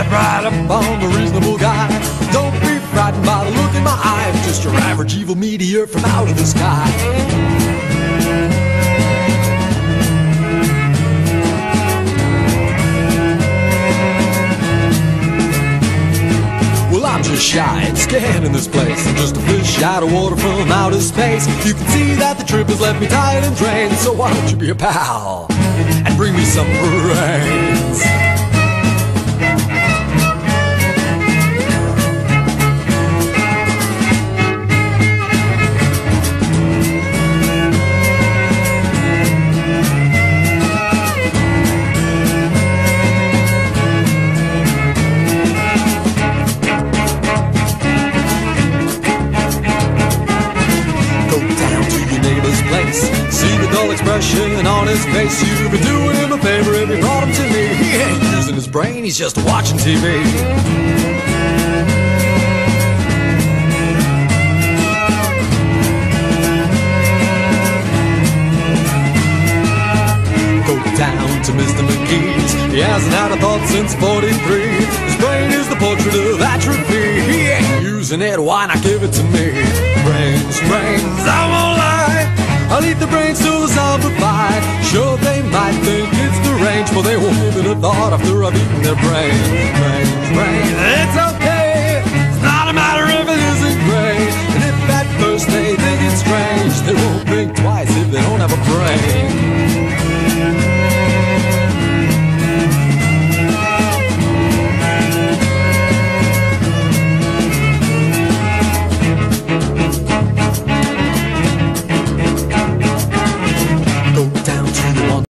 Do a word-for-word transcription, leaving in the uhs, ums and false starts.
step right up on the reasonable guy. Don't be frightened by the look in my eye. I'm just your average evil meteor from out of the sky. Well, I'm just shy and scared in this place. I'm just a fish out of water from outer space. You can see that the trip has left me tired and drained. So why don't you be a pal and bring me some brains? See the dull expression on his face. You've been doing him a favor if you brought him to me. He ain't using his brain, he's just watching T V. Go down to Mister McGee's. He hasn't had a thought since forty-three. His brain is the portrait of atrophy. He ain't using it, why not give it to me? Brains, brains, I won't lie, I'll eat the brains till the zombified. Sure, they might think it's deranged, but they won't give it a thought after I've eaten their brains. Brains, brains, it's